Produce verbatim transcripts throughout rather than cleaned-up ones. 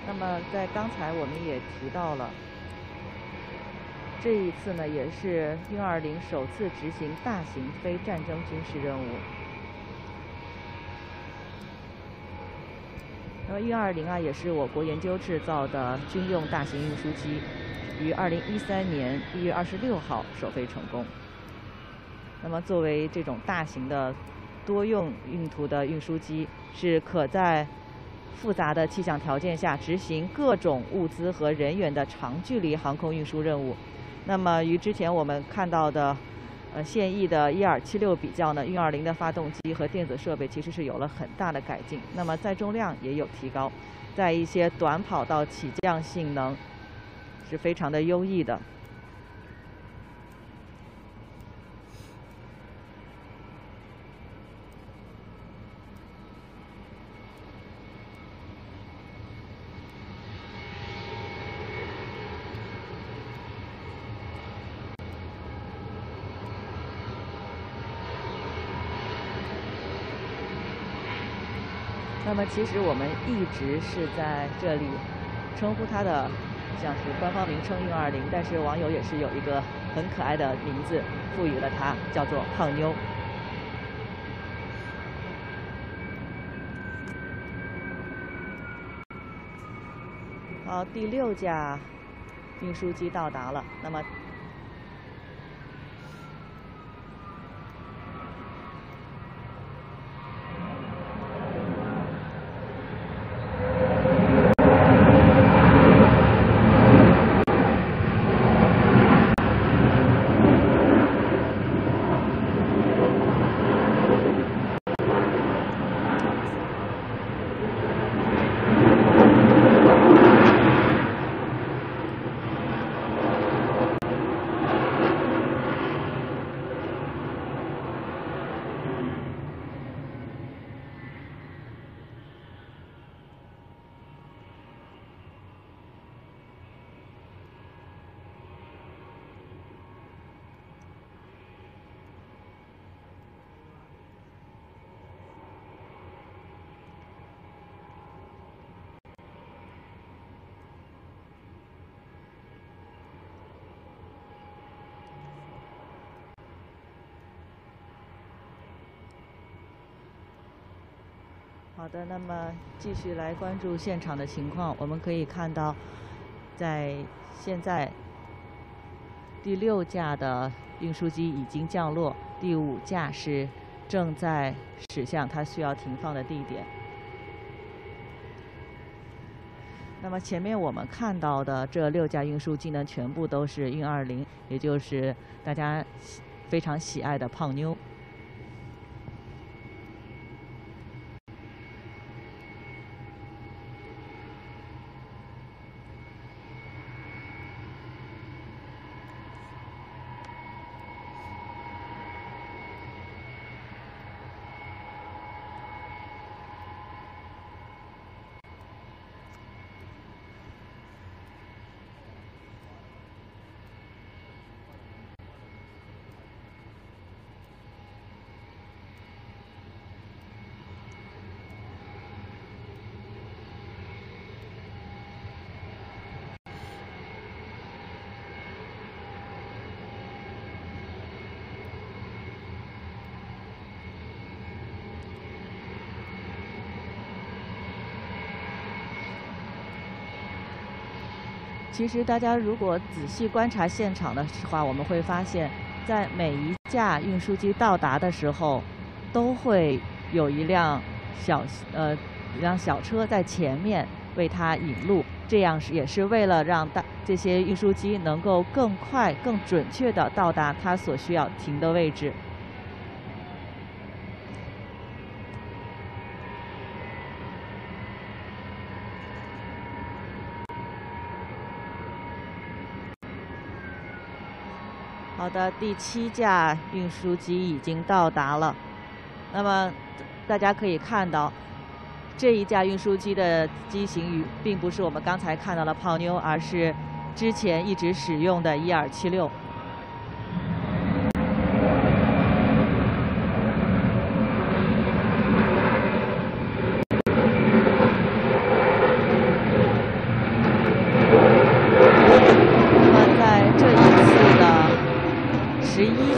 那么在刚才我们也提到了，这一次呢也是运二零首次执行大型非战争军事任务。那么运二零啊，也是我国研究制造的军用大型运输机，于二零一三年一月二十六号首飞成功。那么作为这种大型的多用用途的运输机，是可在复杂的气象条件下执行各种物资和人员的长距离航空运输任务。那么与之前我们看到的呃现役的伊尔七六比较呢，运二零的发动机和电子设备其实是有了很大的改进，那么载重量也有提高，在一些短跑道起降性能是非常的优异的。那么其实我们一直是在这里称呼它的像是官方名称运二零，但是网友也是有一个很可爱的名字赋予了它，叫做胖妞。好，第六架运输机到达了，那么。好的，那么继续来关注现场的情况。我们可以看到，在现在第六架的运输机已经降落，第五架是正在驶向它需要停放的地点。那么前面我们看到的这六架运输机呢，全部都是运二零，也就是大家非常喜爱的胖妞。其实大家如果仔细观察现场的话，我们会发现，在每一架运输机到达的时候，都会有一辆小呃一辆小车在前面为它引路，这样是也是为了让大这些运输机能够更快、更准确地到达它所需要停的位置。好的，第七架运输机已经到达了。那么大家可以看到，这一架运输机的机型与并不是我们刚才看到的胖妞，而是之前一直使用的伊尔七六。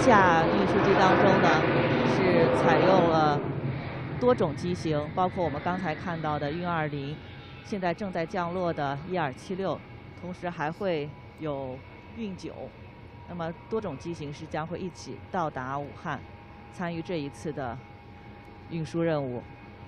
架运输机当中呢，是采用了多种机型，包括我们刚才看到的运二零，现在正在降落的伊尔七六，同时还会有运九。那么多种机型是将会一起到达武汉，参与这一次的运输任务。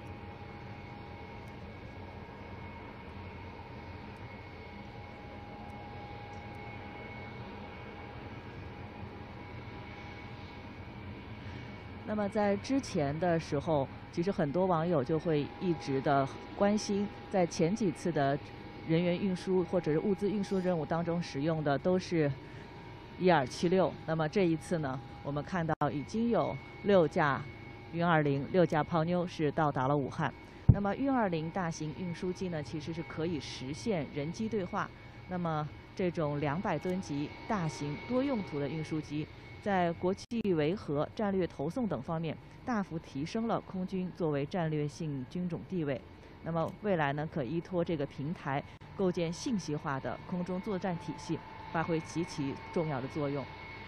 那么在之前的时候，其实很多网友就会一直的关心，在前几次的人员运输或者是物资运输任务当中使用的都是伊尔七六。那么这一次呢，我们看到已经有六架运二零、六架泡妞是到达了武汉。那么运二零大型运输机呢，其实是可以实现人机对话。那么这种两百吨级大型多用途的运输机，在国际维和、战略投送等方面，大幅提升了空军作为战略性军种地位。那么未来呢，可依托这个平台，构建信息化的空中作战体系，发挥极其重要的作用。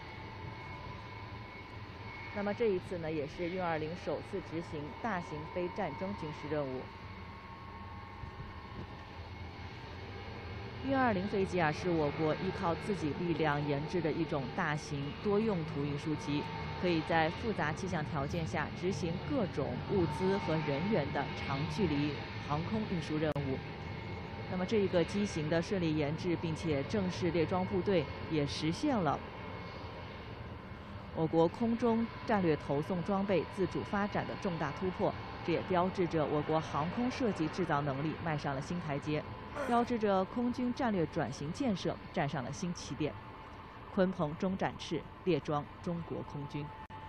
那么这一次呢，也是运二零首次执行大型非战争军事任务。运二零飞机啊，是我国依靠自己力量研制的一种大型多用途运输机，可以在复杂气象条件下执行各种物资和人员的长距离航空运输任务。那么这一个机型的顺利研制，并且正式列装部队，也实现了我国空中战略投送装备自主发展的重大突破。这也标志着我国航空设计制造能力迈上了新台阶，标志着空军战略转型建设站上了新起点。鲲鹏终展翅，列装中国空军。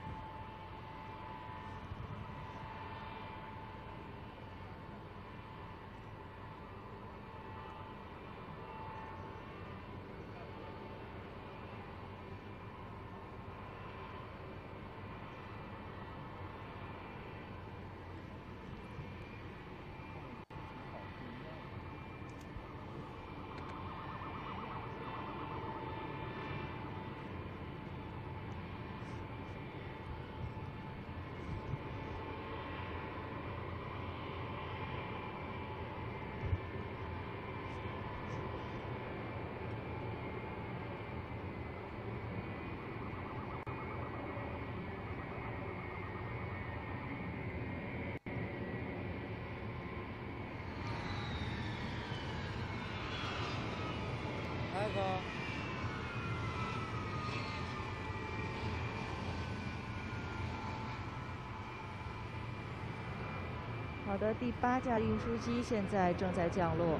开个。 好的，第八架运输机现在正在降落，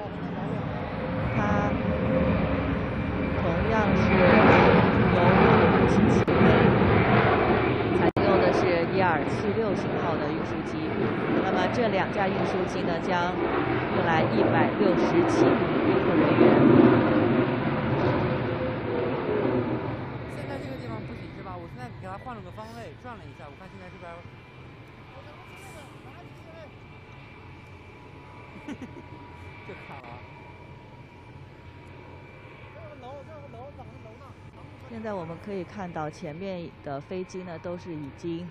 它同样是由六点七起飞，采用的是伊尔七六型号的运输机。那么这两架运输机呢，将运来一百六十七名运客人员。 现在这个地方不行是吧？我现在给它换了个方位，转了一下，我看现在是不是？这卡了。 现在我们可以看到前面的飞机呢，都是已经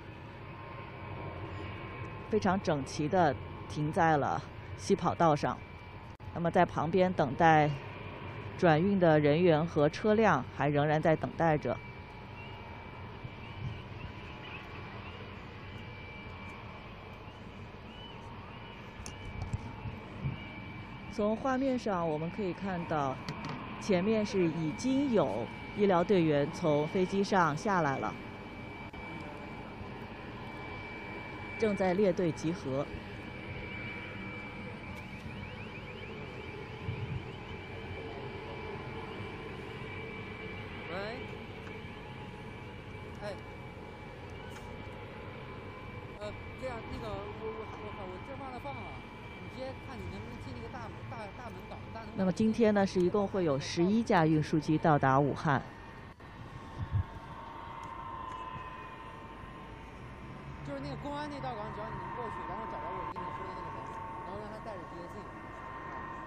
非常整齐地停在了西跑道上。那么在旁边等待转运的人员和车辆还仍然在等待着。从画面上我们可以看到，前面是已经有医疗队员从飞机上下来了，正在列队集合。 喂，哎，呃，这样那个我我我靠，我这忘了放了，你直接看你能不能进那个大大大门岛大门。 那么今天呢，是一共会有十一架运输机到达武汉。 就是那个公安那道岗，只要你能过去，然后找到我给你说的那个人，然后让他带着直接进。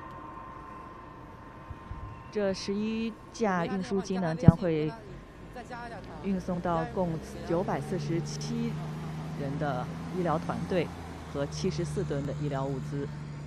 这十一架运输机呢，将会运送到共九百四十七人的医疗团队和七十四吨的医疗物资。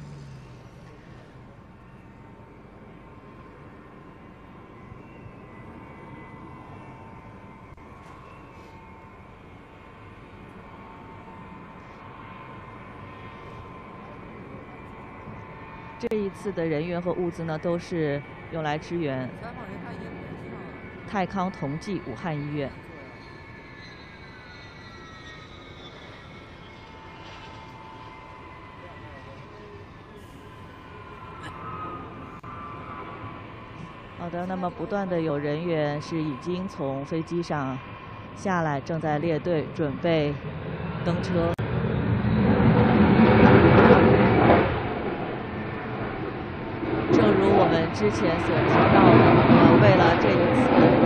这一次的人员和物资呢，都是用来支援泰康同济武汉医院。好的，那么不断的有人员是已经从飞机上下来，正在列队准备登车。 之前所提到的，呃，为了这一次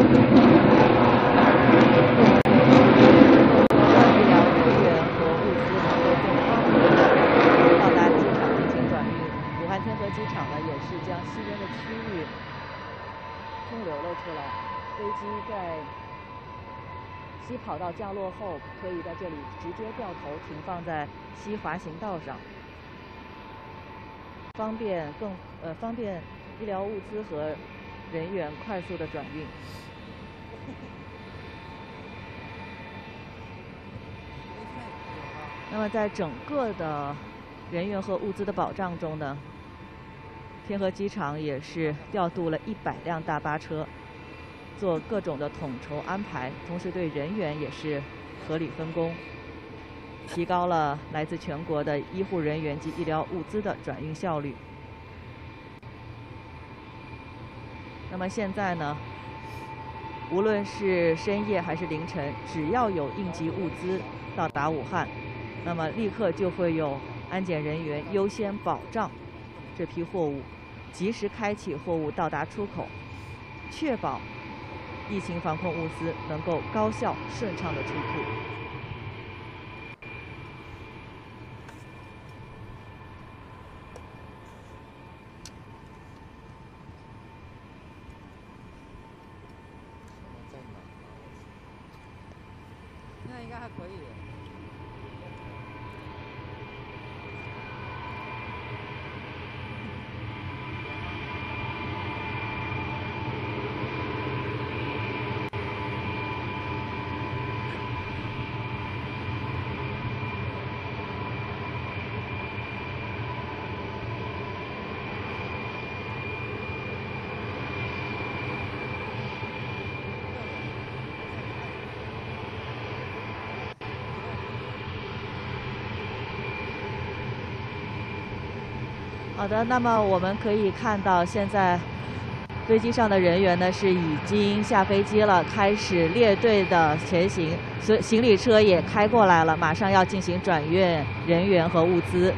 医疗人员和物资能够更方便的到达机场进行转运，武汉天河机场呢也是将西边的区域空留了出来，飞机在西跑道降落后，可以在这里直接掉头停放在西滑行道上，方便更呃方便。 医疗物资和人员快速的转运。那么，在整个的人员和物资的保障中呢，天河机场也是调度了一百辆大巴车，做各种的统筹安排，同时对人员也是合理分工，提高了来自全国的医护人员及医疗物资的转运效率。 那么现在呢，无论是深夜还是凌晨，只要有应急物资到达武汉，那么立刻就会有安检人员优先保障这批货物，及时开启货物到达出口，确保疫情防控物资能够高效顺畅的出库。 现在应该还可以。 好的，那么我们可以看到，现在飞机上的人员呢是已经下飞机了，开始列队的前行，所以行李车也开过来了，马上要进行转运人员和物资。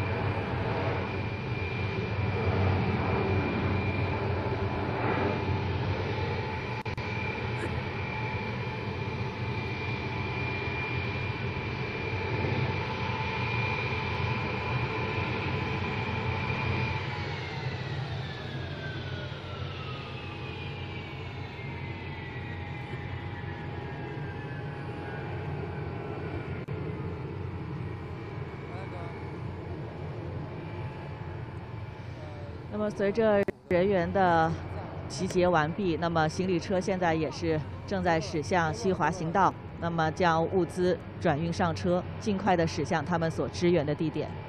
那么，随着人员的集结完毕，那么行李车现在也是正在驶向西滑行道，那么将物资转运上车，尽快的驶向他们所支援的地点。